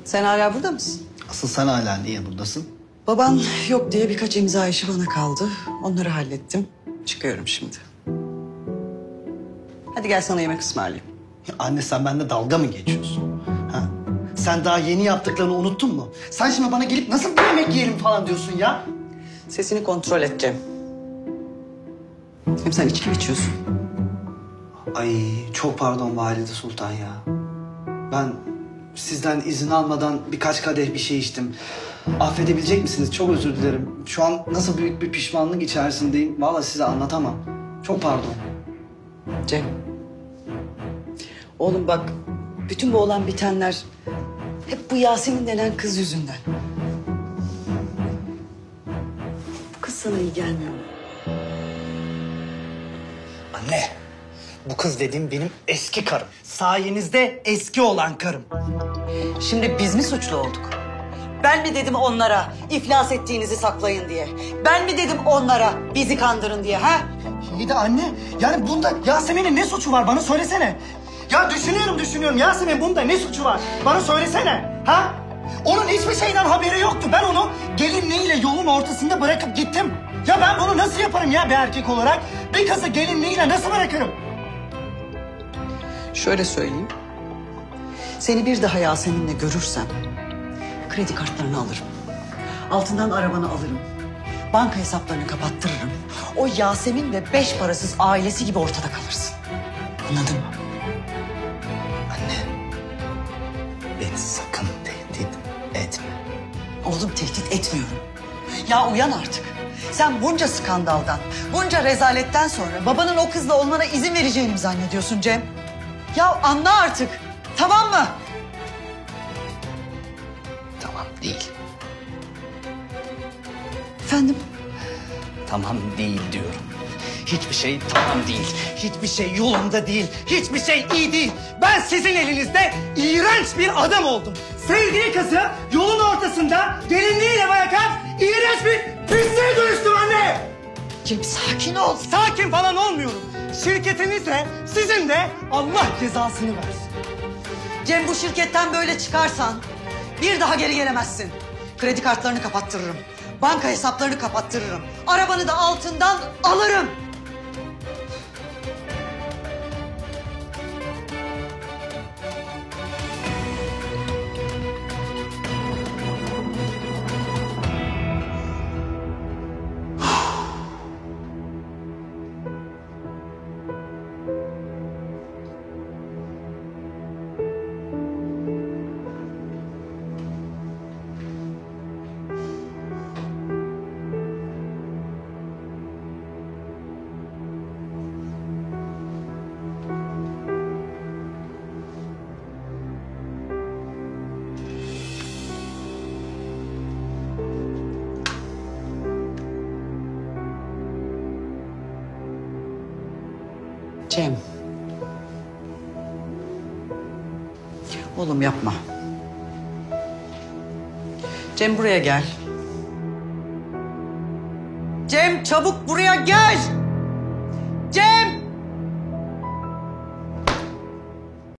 Sen hala burada mısın? Asıl sen hala niye buradasın? Baban yok diye birkaç imza işi bana kaldı. Onları hallettim. Çıkıyorum şimdi. Hadi gel sana yemek ısmarlayayım. Ya anne sen benimle dalga mı geçiyorsun? Ha? Sen daha yeni yaptıklarını unuttun mu? Sen şimdi bana gelip nasıl bir yemek yiyelim falan diyorsun ya? Sesini kontrol edeceğim. Hem sen içki mi içiyorsun? Ay çok pardon Valide Sultan ya. Ben sizden izin almadan birkaç kadeh bir şey içtim. Affedebilecek misiniz? Çok özür dilerim. Şu an nasıl büyük bir pişmanlık içerisindeyim. Vallahi size anlatamam. Çok pardon. Cem. Oğlum bak, bütün bu olan bitenler hep bu Yasemin denen kız yüzünden. Bu kız sana iyi gelmiyor mu? Anne, bu kız dediğim benim eski karım. Sayenizde eski olan karım. Şimdi biz mi suçlu olduk? Ben mi dedim onlara iflas ettiğinizi saklayın diye? Ben mi dedim onlara bizi kandırın diye ha? İyi de anne, yani bunda Yasemin'in ne suçu var bana söylesene. Ya düşünüyorum. Yasemin bunda ne suçu var? Bana söylesene. Ha? Onun hiçbir şeyden haberi yoktu. Ben onu gelinliğiyle yolun ortasında bırakıp gittim. Ya ben bunu nasıl yaparım ya bir erkek olarak? Bir kızı gelinliğiyle nasıl bırakırım? Şöyle söyleyeyim. Seni bir daha Yasemin'le görürsem kredi kartlarını alırım. Altından arabanı alırım. Banka hesaplarını kapattırırım. O Yasemin ve 5 parasız ailesi gibi ortada kalırsın. Anladın mı? Anne, beni sakın tehdit etme. Oğlum tehdit etmiyorum. Ya uyan artık. Sen bunca skandaldan, bunca rezaletten sonra babanın o kızla olmana izin vereceğini mi zannediyorsun Cem? Ya anla artık. Tamam mı? Tamam değil. Efendim? Tamam değil diyorum. Hiçbir şey tamam değil. Hiçbir şey yolunda değil. Hiçbir şey iyi değil. Ben sizin elinizde iğrenç bir adam oldum. Sevdiği kızı yolun ortasında gelinliğiyle bırakan iğrenç bir pisliğe dönüştüm anne. Cem sakin ol. Sakin falan olmuyorum. Şirketiniz de sizin de Allah cezasını versin. Cem bu şirketten böyle çıkarsan bir daha geri gelemezsin. Kredi kartlarını kapattırırım. Banka hesaplarını kapattırırım. Arabanı da altından alırım. Cem. Oğlum yapma. Cem buraya gel. Cem çabuk buraya gel.